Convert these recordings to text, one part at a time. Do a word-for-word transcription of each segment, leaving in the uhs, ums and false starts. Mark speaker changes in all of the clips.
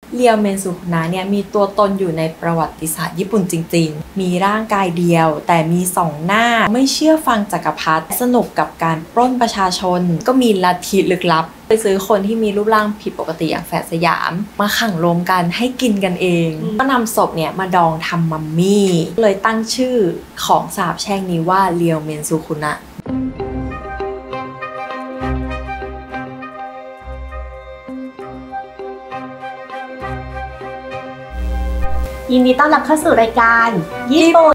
Speaker 1: เรียวเมนสุคุนะเนี่ยมีตัวตนอยู่ในประวัติศาสตร์ญี่ปุ่นจริงๆมีร่างกายเดียวแต่มีสองหน้าไม่เชื่อฟังจักรพรรดิสนุกกับการปล้นประชาชนก็มีลัทธิลึกลับไปซื้อคนที่มีรูปร่างผิดปกติอย่างแฝดสยามมาขังรวมกันให้กินกันเองก็นำศพเนี่ยมาดองทำมัมมี่เลยตั้งชื่อของสาปแช่งนี้ว่าเรียวเมนสุคุนะ
Speaker 2: ยินดีต้อนรับเข้าสู่รายการญี่ปุ่น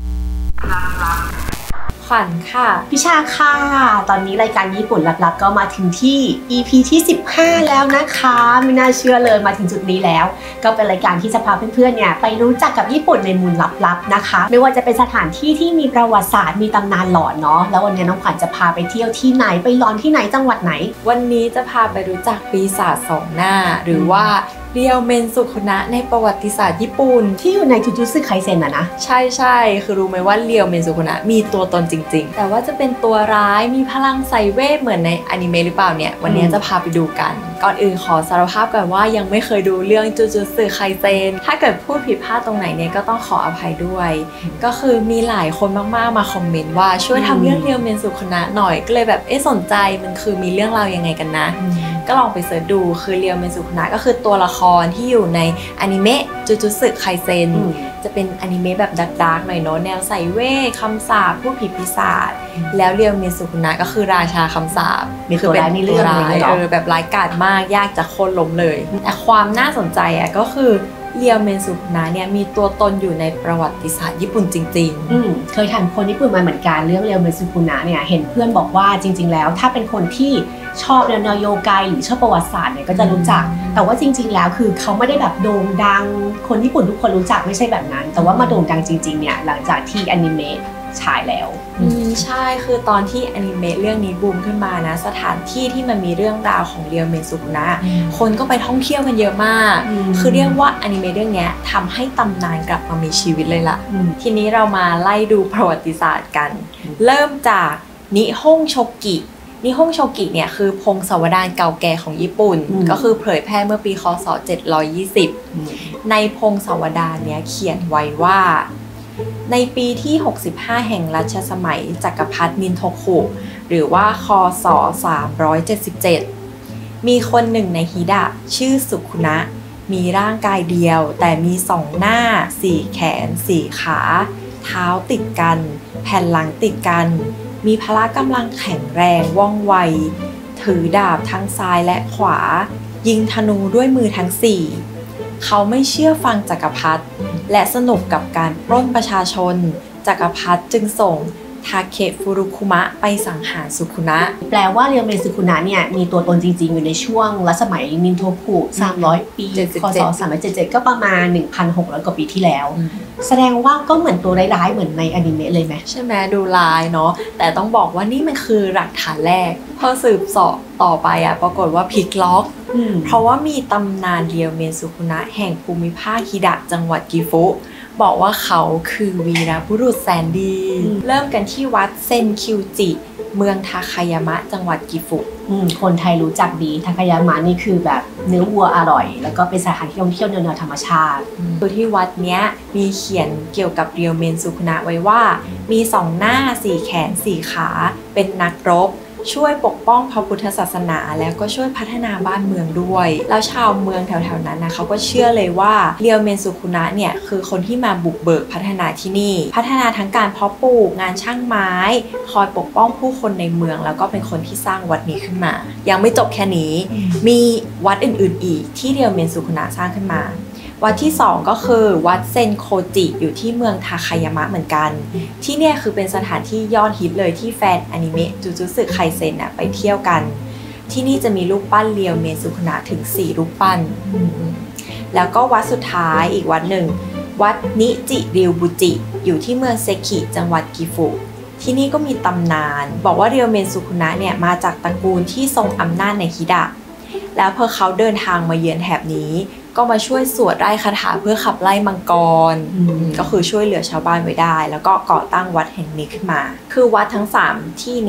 Speaker 1: ขวัญค่ะ
Speaker 2: พิชาค่ะตอนนี้รายการญี่ปุ่นลับๆก็มาถึงที่ อี พี ที่สิบห้าแล้วนะคะไม่น่าเชื่อเลยมาถึงจุดนี้แล้วก็เป็นรายการที่จะพาเพื่อนๆเนี่ยไปรู้จักกับญี่ปุ่นในมุมลับๆนะคะไม่ว่าจะเป็นสถานที่ที่มีประวัติศาสตร์มีตำนานหลอนเนาะแล้ววันนี้น้องขวัญจะพาไปเที่ยวที่ไหนไปหลอนที่ไหนจังหวัดไหน
Speaker 1: วันนี้จะพาไปรู้จักปีศาจสองหน้าหรือว่าเรียวเมนสุคุนะในประวัติศาสตร์ญี่ปุ่น
Speaker 2: ที่อยู่ในจูจูสึไคเซ็นอะนะ
Speaker 1: ใช่ใช่คือรู้ไหมว่าเรียวเมนสุคุนะมีตัวตนจริงๆแต่ว่าจะเป็นตัวร้ายมีพลังใส่เวทเหมือนในอนิเมะหรือเปล่าเนี่ยวันนี้จะพาไปดูกันก่อนอื่นขอสารภาพก่อนว่ายังไม่เคยดูเรื่องจูจูสึไคเซ็นถ้าเกิดพูดผิดพลาดตรงไหนเนี่ยก็ต้องขออภัยด้วยก็คือมีหลายคนมากๆมาคอมเมนต์ว่าช่วยทำเรื่องเรียวเมนสุคุนะหน่อยก็เลยแบบเอ๊ะสนใจมันคือมีเรื่องราวยังไงกันนะก็ลองไปเสิร์ชดูคือเรียวเมนสุคุนะก็คือตัวละครที่อยู่ในอนิเมะจูจูสึไคเซ็นจะเป็นอนิเมะแบบดาร์กๆหน่อยเนาะแนวใส่เวทคำสาปผู้ผีปีศาจแล้วเรียวเมนสุคุนะก็คือราชาคำสาป
Speaker 2: นี่คือเป็นตัวร้าย
Speaker 1: เออแบบร้ายกาจมากยากจะโค่นล้มเลยแต่ความน่าสนใจอ่ะก็คือเรียวเมนสุคุนะเนี่ยมีตัวตนอยู่ในประวัติศาสตร์ญี่ปุ่นจริงๆ
Speaker 2: อืมเคยถามคนญี่ปุ่นมาเหมือนกันเรื่องเรียวเมนสุคุนะเนี่ยเห็นเพื่อนบอกว่าจริงๆแล้วถ้าเป็นคนที่ชอบแนวโยไกหรือชอบประวัติศาสตร์เนี่ยก็จะรู้จักแต่ว่าจริงๆแล้วคือเขาไม่ได้แบบโด่งดังคนญี่ปุ่นทุกคนรู้จักไม่ใช่แบบนั้นแต่ว่ามาโด่งดังจริงๆเนี่ยหลังจากที่อนิเมะฉายแล้ว
Speaker 1: อืมใช่คือตอนที่อนิเมะเรื่องนี้บูมขึ้นมานะสถานที่ที่มันมีเรื่องราวของเรียวเมนสุคุนะคนก็ไปท่องเที่ยวกันเยอะมากคือเรียกว่าอนิเมะเรื่องนี้ทำให้ตำนานกลับมามีชีวิตเลยล่ะทีนี้เรามาไล่ดูประวัติศาสตร์กันเริ่มจากนิฮงโชกินิฮงโชกิเนี่ยคือพงศาวดารเก่าแก่ของญี่ปุ่นก็คือเผยแพร่เมื่อปีคศเจ็ดร้อยยี่สิบในพงศาวดารเนี้ยเขียนไว้ว่าในปีที่หกสิบห้าแห่งรัชสมัยจักรพรรดิมินโทคุหรือว่าคศสามร้อยเจ็ดสิบเจ็ดมีคนหนึ่งในฮิดะชื่อสุคุนะมีร่างกายเดียวแต่มีสองหน้าสี่แขนสี่ขาเท้าติดกันแผ่นหลังติดกันมีพละกำลังแข็งแรงว่องไวถือดาบทั้งซ้ายและขวายิงธนูด้วยมือทั้งสี่เขาไม่เชื่อฟังจักรพรรดิและสนุกกับการปล้นประชาชนจักรพรรดิจึงส่งทาเคฟุรุคุมะไปสังหารสุคุนะ
Speaker 2: แปลว่าเรียวเมนสุคุนะเนี่ยมีตัวตนจริงๆอยู่ในช่วงรัชสมัยมินโทคุสามร้อยปีคศสามร้อยเจ็ดสิบเจ็ดก็ประมาณ หนึ่งพันหกร้อย กว่าปีที่แล้วแสดงว่าก็เหมือนตัวร้ายๆเหมือนในอนิเมะเลยไหม
Speaker 1: ใช่ไหมดูร้ายเนาะแต่ต้องบอกว่านี่มันคือหลักฐานแรกพอสืบเสาะต่อไปอะปรากฏว่าพลิกล็อกเพราะว่ามีตำนานเรียวเมนสุคุนะแห่งภูมิภาคฮิดะจังหวัดกิฟุบอกว่าเขาคือวีรบุรุษแสนดีเริ่มกันที่วัดเซนคิวจิเมืองทาคายามะจังหวัดกิฟุ
Speaker 2: คนไทยรู้จักดีทาคายามะนี่คือแบบเนื้อวัวอร่อยแล้วก็เป็นสถานที่ท่องเที่ยวแนวธรรมชาติ
Speaker 1: คือที่วัดเนี้ยมีเขียนเกี่ยวกับเรียวเมนสุคุนะไว้ว่ามีสองหน้าสี่แขนสี่ขาเป็นนักรบช่วยปกป้องพระพุทธศาสนาแล้วก็ช่วยพัฒนาบ้านเมืองด้วยแล้วชาวเมืองแถวๆนั้นนะเขาก็เชื่อเลยว่าเรียวเมนสุคุนะเนี่ยคือคนที่มาบุกเบิกพัฒนาที่นี่พัฒนาทั้งการเพาะปลูกงานช่างไม้คอยปกป้องผู้คนในเมืองแล้วก็เป็นคนที่สร้างวัดนี้ขึ้นมายังไม่จบแค่นี้มีวัดอื่นๆอีกที่เรียวเมนสุคุนะสร้างขึ้นมาวัดที่สองก็คือวัดเซนโคจิอยู่ที่เมืองทาคายามะเหมือนกันที่เนี่ยคือเป็นสถานที่ยอดฮิตเลยที่แฟนอนิเมะจูจูสึไคเซ็นไปเที่ยวกันที่นี่จะมีรูปปั้นเรียวเมนสุคุนะถึงสี่รูปปั้นแล้วก็วัดสุดท้ายอีกวัดหนึ่งวัดนิจิริวบุจิอยู่ที่เมืองเซคิจังหวัดกิฟุที่นี่ก็มีตำนานบอกว่าเรียวเมนสุคุนะเนี่ยมาจากตระกูลที่ทรงอำนาจในฮิดะแล้วพอเขาเดินทางมาเยือนแถบนี้ก็มาช่วยสวดไล่คาถาเพื่อขับไล่มังกรก็คือช่วยเหลือชาวบ้านไว้ได้แล้วก็ก่อตั้งวัดแห่งนี้ขึ้นมาคือวัดทั้งสามที่เนี้ย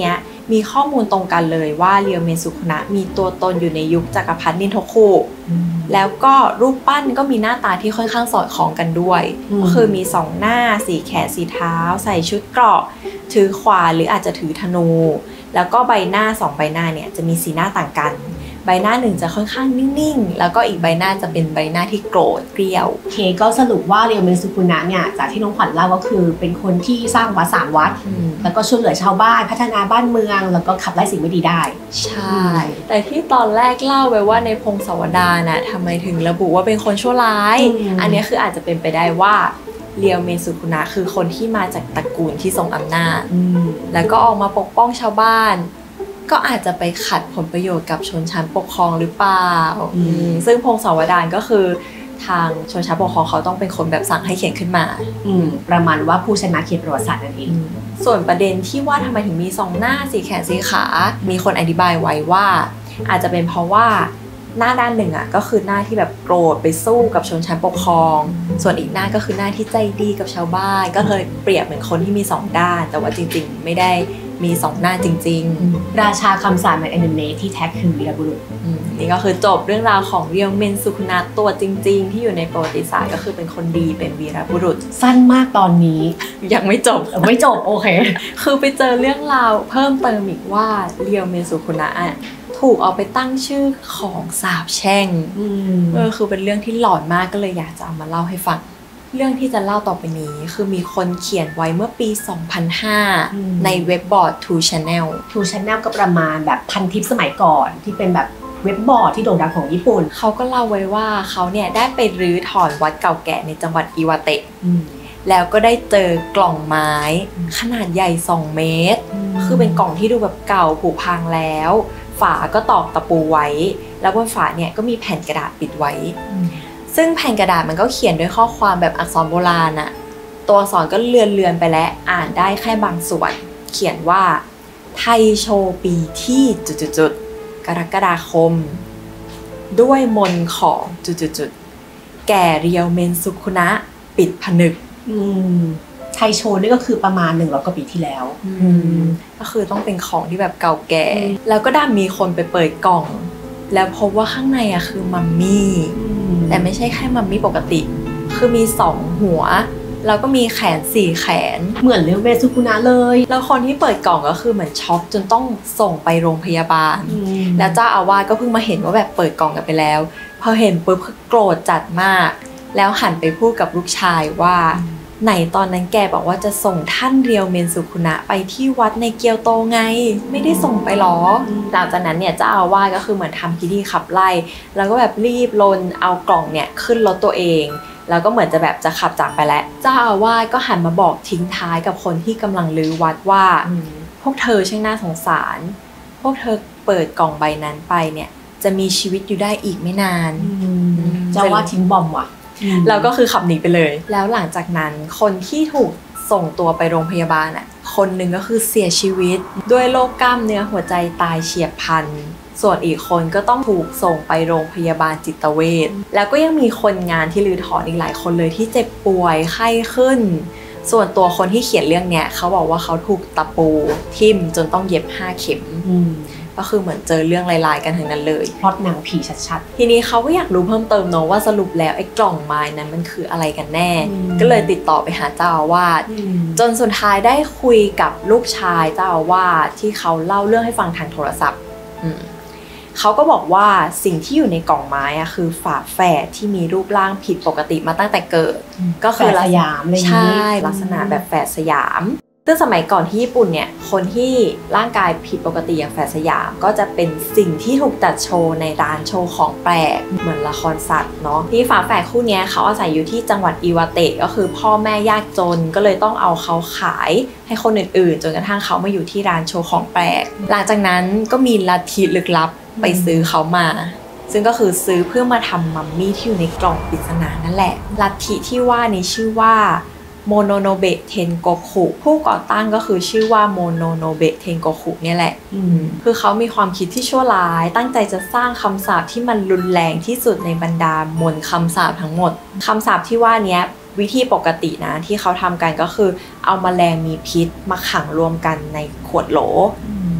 Speaker 1: มีข้อมูลตรงกันเลยว่าเรียวเมสุคุนะมีตัวตนอยู่ในยุคจักรพรรดินินโทคุแล้วก็รูปปั้นก็มีหน้าตาที่ค่อนข้างสอดคล้องกันด้วยก็คือมีสองหน้าสีแขนสีเท้าใส่ชุดเกราะถือขวานหรืออาจจะถือธนูแล้วก็ใบหน้าสองใบหน้าเนี่ยจะมีสีหน้าต่างกันใบหน้าหนึ่งจะค่อนข้างนิ่งๆแล้วก็อีกใบหน้าจะเป็นใบหน้าที่โกรธเกรี้ยว
Speaker 2: เคก็สรุปว่าเรียวเมสุคุนะเนี่ยจากที่น้องขวัญเล่าก็คือเป็นคนที่สร้างวัดสามวัดแล้วก็ช่วยเหลือชาวบ้านพัฒนาบ้านเมืองแล้วก็ขับไล่สิ่งไม่ดีได้
Speaker 1: ใช่แต่ที่ตอนแรกเล่าไว้ว่าในพงศาวดารน่ะทำไมถึงระบุว่าเป็นคนชั่วร้ายอันนี้คืออาจจะเป็นไปได้ว่าเรียวเมสุคุนะคือคนที่มาจากตระกูลที่ทรงอำนาจแล้วก็ออกมาปกป้องชาวบ้านก็อาจจะไปขัดผลประโยชน์กับชนชั้นปกครองหรือเปล่าซึ่งพงศาวดารก็คือทางชนชั้นปกครองเขาต้องเป็นคนแบบสั่งให้เขียนขึ้นมา
Speaker 2: ประมาณว่าผู้ชนะเขียนประวัติศาสตร์นั่นเอง
Speaker 1: ส่วนประเด็นที่ว่าทำไมถึงมีสองหน้าสีแขนสีขามีคนอธิบายไว้ว่าอาจจะเป็นเพราะว่าหน้าด้านหนึ่งอ่ะก็คือหน้าที่แบบโกรธไปสู้กับชนชั้นปกครองส่วนอีกหน้าก็คือหน้าที่ใจดีกับชาวบ้านก็เลยเปรียบเหมือนคนที่มีสองด้านแต่ว่าจริงๆไม่ได้มีสองหน้าจริง
Speaker 2: ๆราชาคำสาปในแอนิเมะที่แท้คือวีรบุรุษ
Speaker 1: นี่ก็คือจบเรื่องราวของเรียวเมนสุคุนะตัวจริงๆที่อยู่ในประวัติศาสตร์ก็คือเป็นคนดีเป็นวีรบุรุษ
Speaker 2: สั้นมากตอนนี้
Speaker 1: ยังไม่จบ
Speaker 2: ไม่จบโอเค
Speaker 1: คือไปเจอเรื่องราวเพิ่มเติมอีกว่าเรียวเมนสุคุนะถูกเอาไปตั้งชื่อของสาปแช่งเออคือเป็นเรื่องที่หลอนมากก็เลยอยากจะเอามาเล่าให้ฟังเรื่องที่จะเล่าต่อไปนี้คือมีคนเขียนไว้เมื่อปีสองพันห้าในเว็บบอร์ด Two Channel
Speaker 2: Two Channel ก็ประมาณแบบพันทิปสมัยก่อนที่เป็นแบบเว็บบอร์ดที่โด่งดังของญี่ปุ่น
Speaker 1: เขาก็เล่าไว้ว่าเขาเนี่ยได้ไปรื้อถอนวัดเก่าแก่ในจังหวัดอิวาเตะแล้วก็ได้เจอกล่องไม้ขนาดใหญ่สองเมตรคือเป็นกล่องที่ดูแบบเก่าผุพังแล้วฝาก็ตอกตะปูไว้แล้วบนฝาเนี่ยก็มีแผ่นกระดาษปิดไว้ซึ่งแผ่นกระดาษมันก็เขียนด้วยข้อความแบบอักษรโบราณอะตัวอักษรก็เลือนเลือนไปแล้วอ่านได้แค่บางส่วนเขียนว่าไทโชปีที่จุดๆกรกฎาคมด้วยมนของจุดๆแก่เรียวเมนสุคุนะปิดผนึก
Speaker 2: ไทโชนี่ก็คือประมาณหนึ่งร้อยกว่าปีที่แล้ว
Speaker 1: ก็คือต้องเป็นของที่แบบเก่าแก่แล้วก็ได้มีคนไปเปิดกล่องแล้วพบว่าข้างในอะคือมัมมี่แต่ไม่ใช่แค่มัมมี่ปกติคือมีสองหัวแล้วก็มีแขนสี่แขน
Speaker 2: เหมือนเรียวเมนสุคุนะเลย
Speaker 1: แล้วคนที่เปิดกล่องก็คือเหมือนช็อกจนต้องส่งไปโรงพยาบาลแล้วเจ้าอาวาสก็เพิ่งมาเห็นว่าแบบเปิดกล่องกันไปแล้วพอเห็นปุ๊บโกรธจัดมากแล้วหันไปพูดกับลูกชายว่าไหนตอนนั้นแกบอกว่าจะส่งท่านเรียวเมนสุคุนะไปที่วัดในเกียวโตไงไม่ได้ส่งไปหรอหลังจากนั้นเนี่ยเจ้าอาวาสก็คือเหมือนทำพิธีขับไล่แล้วก็แบบรีบลนเอากล่องเนี่ยขึ้นรถตัวเองแล้วก็เหมือนจะแบบจะขับจากไปแล้วเจ้าอาวาสก็หันมาบอกทิ้งท้ายกับคนที่กำลังลื้อวัดว่าพวกเธอช่างน่าสงสารพวกเธอเปิดกล่องใบนั้นไปเนี่ยจะมีชีวิตอยู่ได้อีกไม่นาน
Speaker 2: เจ้าอาวาสทิ้งบอมว่ะ
Speaker 1: แล้วก็คือขับหนีไปเลยแล้วหลังจากนั้นคนที่ถูกส่งตัวไปโรงพยาบาลอ่ะคนหนึ่งก็คือเสียชีวิตด้วยโรคกล้ามเนื้อหัวใจตายเฉียบพลันส่วนอีกคนก็ต้องถูกส่งไปโรงพยาบาลจิตเวชแล้วก็ยังมีคนงานที่รื้อถอนอีกหลายคนเลยที่เจ็บป่วยไข้ขึ้นส่วนตัวคนที่เขียนเรื่องเนี้ยเขาบอกว่าเขาถูกตะปูทิ่มจนต้องเย็บห้าเข็มก็คือเหมือนเจอเรื่องลายๆกันทั้งนั้นเลย
Speaker 2: พล็อตหนังผีชัด
Speaker 1: ๆทีนี้เขาก็อยากรู้เพิ่มเติมเนาะว่าสรุปแล้วไอ้กล่องไม้นั้นมันคืออะไรกันแน่ก็เลยติดต่อไปหาเจ้าอาวาสจนสุดท้ายได้คุยกับลูกชายเจ้าอาวาสที่เขาเล่าเรื่องให้ฟังทางโทรศัพท์เขาก็บอกว่าสิ่งที่อยู่ในกล่องไม้อะคือฝาแฝดที่มีรูปร่างผิดปกติมาตั้งแต่เกิด
Speaker 2: ก็คือสยามเลย
Speaker 1: ใช่ลักษณะแบบแฝดสยามซึ่งสมัยก่อนที่ญี่ปุ่นเนี่ยคนที่ร่างกายผิดปกติอย่างแฝดสยามก็จะเป็นสิ่งที่ถูกจัดโชว์ในร้านโชว์ของแปลกเหมือนละครสัตว์เนาะที่ฝาแฝดคู่นี้เขาอาศัยอยู่ที่จังหวัดอิวาเตะก็คือพ่อแม่ยากจนก็เลยต้องเอาเขาขายให้คนอื่นๆจนกระทั่งเขามาอยู่ที่ร้านโชว์ของแปลกหลังจากนั้นก็มีลัทธิลึกลับไปซื้อเขามาซึ่งก็คือซื้อเพื่อมาทำมัมมี่ที่อยู่ในกล่องปริศนานั่นแหละลัทธิที่ว่านี้ชื่อว่าโมโนโนเบะเทนโกคุผู้ก่อตั้งก็คือชื่อว่าโมโนโนเบะเทนโกคุเนี่ยแหละคือเขามีความคิดที่ชั่วร้ายตั้งใจจะสร้างคำสาปที่มันรุนแรงที่สุดในบรรดามนคำสาปทั้งหมดคำสาปที่ว่านี้วิธีปกตินะที่เขาทำกันก็คือเอาแมลงมีพิษมาขังรวมกันในขวดโหล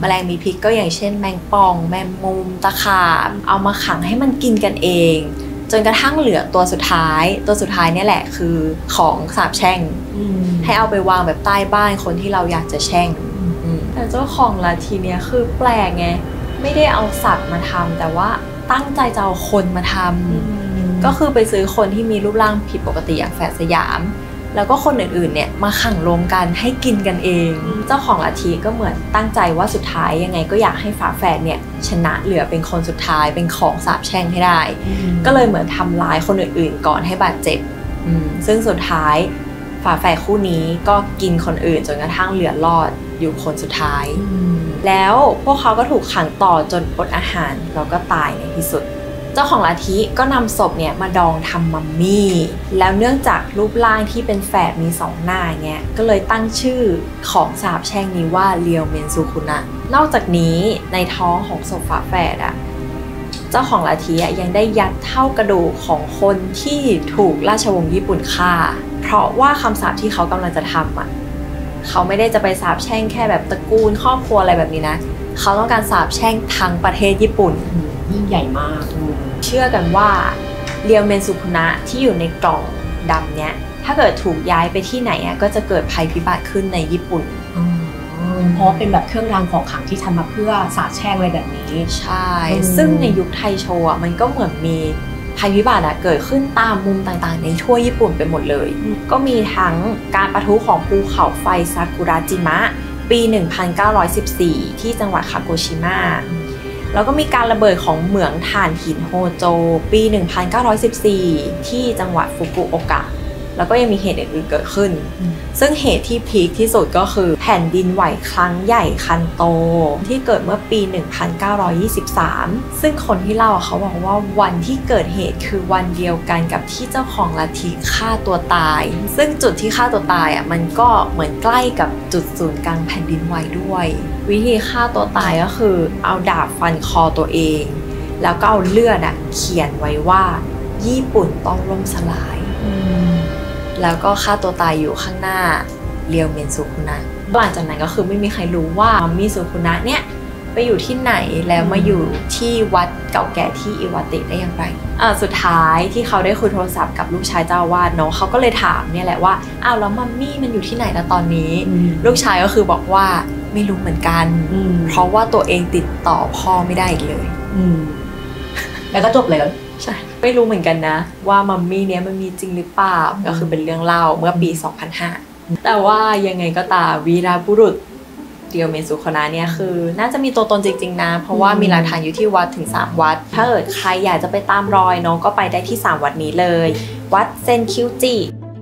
Speaker 1: แมลงมีพิษก็อย่างเช่นแมงป่องแมงมุมตะขาบเอามาขังให้มันกินกันเองจนกระทั่งเหลือตัวสุดท้ายตัวสุดท้ายเนี่ยแหละคือของสาปแช่งให้เอาไปวางแบบใต้บ้านคนที่เราอยากจะแช่งแต่เจ้าของลัทธิเนี่ยคือแปลกไงไม่ได้เอาสัตว์มาทำแต่ว่าตั้งใจจะเอาคนมาทำก็คือไปซื้อคนที่มีรูปร่างผิดปกติอย่างแฝดสยามแล้วก็คนอื่นๆเนี่ยมาขังรวมกันให้กินกันเองเจ้าของลัทธิก็เหมือนตั้งใจว่าสุดท้ายยังไงก็อยากให้ฝาแฝดเนี่ยชนะเหลือเป็นคนสุดท้ายเป็นของสาปแช่งให้ได้ก็เลยเหมือนทำร้ายคนอื่นๆก่อนให้บาดเจ็บซึ่งสุดท้ายฝาแฝดคู่นี้ก็กินคนอื่นจนกระทั่งเหลือรอดอยู่คนสุดท้ายแล้วพวกเขาก็ถูกขังต่อจนอดอาหารแล้วก็ตายในที่สุดเจ้าของลัทธิก็นำศพเนี่ยมาดองทำมัมมี่แล้วเนื่องจากรูปร่างที่เป็นแฝดมีสองหน้าเงี้ยก็เลยตั้งชื่อของสาปแช่งนี้ว่าเรียวเมนซูคุนะนอกจากนี้ในท้องของศพฝาแฝดอะเจ้าของลัทธิยังได้ยัดเท่ากระดูกของคนที่ถูกราชวงศ์ญี่ปุ่นฆ่าเพราะว่าคำสาปที่เขากำลังจะทำอะเขาไม่ได้จะไปสาปแช่งแค่แบบตระกูลครอบครัวอะไรแบบนี้นะเขาต้องการสาปแช่งทั้งประเทศญี่ปุ่น
Speaker 2: ยิ่งใหญ่มาก
Speaker 1: เชื่อกันว่าเรียวเมนซูคุนะที่อยู่ในกล่องดำเนี้ยถ้าเกิดถูกย้ายไปที่ไหนอ่ะก็จะเกิดภัยพิบัติขึ้นในญี่ปุ่น
Speaker 2: เพราะเป็นแบบเครื่องรางของขลังที่ทำมาเพื่อสาปแช่งอะไรแบบนี้
Speaker 1: ใช่ซึ่งในยุคไทโชอ่ะมันก็เหมือนมีภัยพิบัติเกิดขึ้นตามมุมต่างๆในทั่วญี่ปุ่นไปหมดเลยก็มีทั้งการปะทุของภูเขาไฟซากุระจิมะปีหนึ่งพันเก้าร้อยสิบสี่ที่จังหวัดคาโกชิมะแล้วก็มีการระเบิดของเหมืองถ่านหินโฮโจปีหนึ่งพันเก้าร้อยสิบสี่ที่จังหวัดฟุกุโอกะแล้วก็ยังมีเหตุอื่นๆเกิดขึ้นซึ่งเหตุที่พีคที่สุดก็คือแผ่นดินไหวครั้งใหญ่คันโตที่เกิดเมื่อปีหนึ่งพันเก้าร้อยยี่สิบสามซึ่งคนที่เล่าเขาบอกว่าวันที่เกิดเหตุคือวันเดียวกันกับที่เจ้าของลัทธิฆ่าตัวตายซึ่งจุดที่ฆ่าตัวตายอ่ะมันก็เหมือนใกล้กับจุดศูนย์กลางแผ่นดินไหวด้วยวิธีฆ่าตัวตายก็คือเอาดาบฟันคอตัวเองแล้วก็เอาเลือดอ่ะเขียนไว้ว่าญี่ปุ่นต้องล่มสลายแล้วก็ฆ่าตัวตายอยู่ข้างหน้าเรียวเมนซูคุนะหลังจากนั้นก็คือไม่มีใครรู้ว่ามิซูคุนะเนี่ยไปอยู่ที่ไหนแล้วมาอยู่ที่วัดเก่าแก่ที่อิวาเตะได้อย่างไรอ่าสุดท้ายที่เขาได้คุยโทรศัพท์กับลูกชายเจ้าอาวาสเนาะเขาก็เลยถามเนี่ยแหละว่าอ้าวแล้วมัมมี่มันอยู่ที่ไหนแล้วตอนนี้ลูกชายก็คือบอกว่าไม่รู้เหมือนกันเพราะว่าตัวเองติดต่อพ่อไม่ได้อีกเลย
Speaker 2: แล้วก็จบเลย
Speaker 1: ใช่ไม่รู้เหมือนกันนะว่ามัมมี่เนี้ยมันมีจริงหรือเปล่าก็คือเป็นเรื่องเล่าเมื่อปีสองพันห้าแต่ว่ายังไงก็ตามวีรบุรุษเรียวเมนซูคุนะเนี่ยคือน่าจะมีตัวตนจริงๆนะเพราะว่ามีหลักฐานอยู่ที่วัดถึงสามวัดถ้าเกิดใครอยากจะไปตามรอยเนาะก็ไปได้ที่สามวัดนี้เลยวัดเซนคิวจิ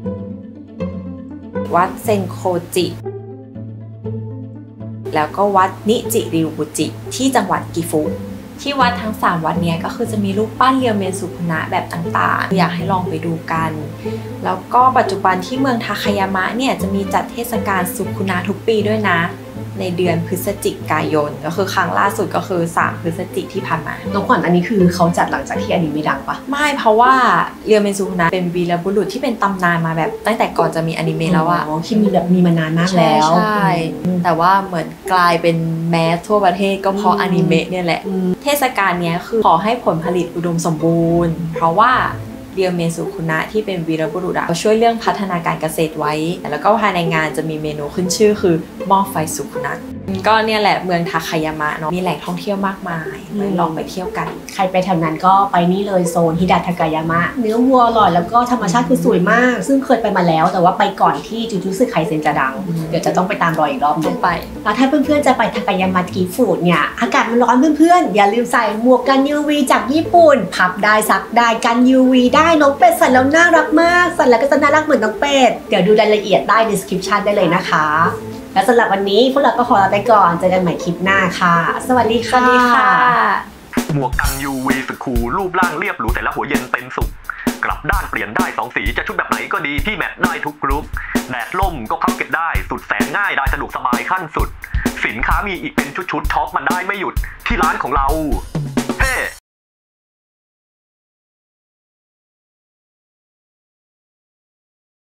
Speaker 1: วัดเซนโคจิแล้วก็วัดนิจิริวบุจิที่จังหวัดกิฟุที่วัดทั้งสามวัดเนี้ยก็คือจะมีรูปปั้นเรียวเมนซูคุนะแบบต่างๆอยากให้ลองไปดูกันแล้วก็ปัจจุบันที่เมืองทาคายามะเนี่ยจะมีจัดเทศกาลซูคุนะทุกปีด้วยนะในเดือนพฤศจิกายนก็คือครั้งล่าสุดก็คือสามพฤศจิกที่ผ่านมา
Speaker 2: น้องขวัญอันนี้คือเขาจัดหลังจากที่อนิเมะดังปะ
Speaker 1: ไม่เพราะว่าเรียวเมนซูคุนะเป็นวีรบุรุษที่เป็นตำนานมาแบบตั้งแต่ก่อนจะมีอนิเมะแล้วอะ
Speaker 2: ที่มีแบบมีมานานมากแล้ว
Speaker 1: ใช่แต่ว่าเหมือนกลายเป็นแมสทั่วประเทศก็เพราะอนิเมะเนี่ยแหละเทศกาลนี้คือขอให้ผลผลิตอุดมสมบูรณ์เพราะว่าเรียวเมนซูคุนะที่เป็นวีรบุรุษช่วยเรื่องพัฒนาการเกษตรไว้แล้วก็ภายในงานจะมีเมนูขึ้นชื่อคือหม้อไฟซูคุนะก็เนี่ยแหละเมืองทาคายามะเนาะมีแหล่งท่องเที่ยวมากมายเลยลองไปเที่ยวกัน
Speaker 2: ใครไปแถวนั้นก็ไปนี่เลยโซนฮิดะทากายามะเนื้อวัวอร่อยแล้วก็ธรรมชาติคือสวยมากซึ่งเคยไปมาแล้วแต่ว่าไปก่อนที่จูจูสึไคเซ็นจะดังเดี๋ยวจะต้องไปตามรอยอีกรอบนึง
Speaker 1: ไป
Speaker 2: แล้วถ้าเพื่อนๆจะไปทากายามะกิฟูดเนี่ยอากาศมันร้อนเพื่อนๆอย่าลืมใส่หมวกกัน ยู วี จากญี่ปุ่นพับได้ซักได้กัน ยู วี ได้น้องเป็ดใส่แล้วน่ารักมากใส่แล้วก็จะน่ารักเหมือนน้องเป็ดเดี๋ยวดูรายละเอียดได้ description ได้เลยนะคะและสำหรับวันนี้พวกเราก็ขอลาไปก่อนเจอกันใหม่คลิปหน้าค่ะสวัสดีค่ะ
Speaker 3: หมวกกัน ยู วี สคูลรูปร่างเรียบหรูแต่ละหัวเย็นเต็มสุขกลับด้านเปลี่ยนได้สองสีจะชุดแบบไหนก็ดีที่แมทได้ทุกกรุ๊ปแดดล่มก็พับเก็บได้สุดแสนง่ายได้สะดวกสบายขั้นสุดสินค้ามีอีกเป็นชุดๆช็อปมันได้ไม่หยุดที่ร้านของเราเฮ้